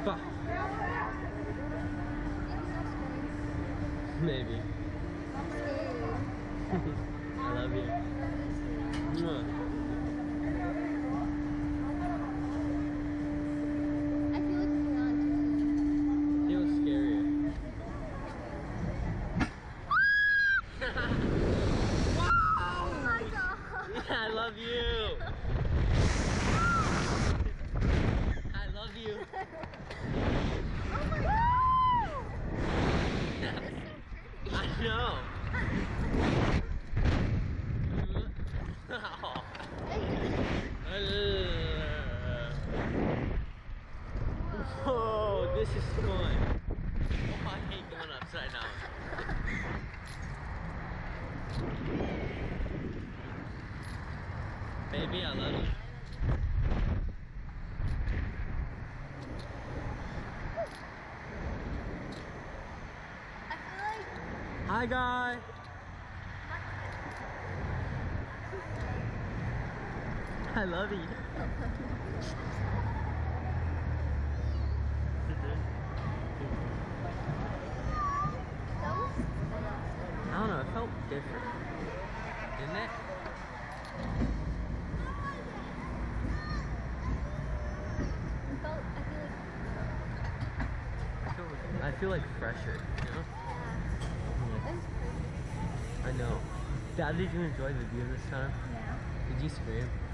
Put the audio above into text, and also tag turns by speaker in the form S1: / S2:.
S1: Fuck. Maybe.
S2: I'm scared.
S1: I love you. Mwah.
S2: I feel like we're on too.
S1: It was scarier.
S2: Oh my god!
S1: I love you. I love you.
S2: Oh my god! It's so pretty.
S1: I know. Whoa, this is fun. Oh, I hate going upside down. Baby, I love you.
S2: I feel like
S1: Hi, guy. I love you. I don't know, it felt different. Didn't it? I feel like fresher, you know?
S2: That's pretty.
S1: I know. Dad, did you enjoy the view this time?
S2: Yeah.
S1: Did you scream?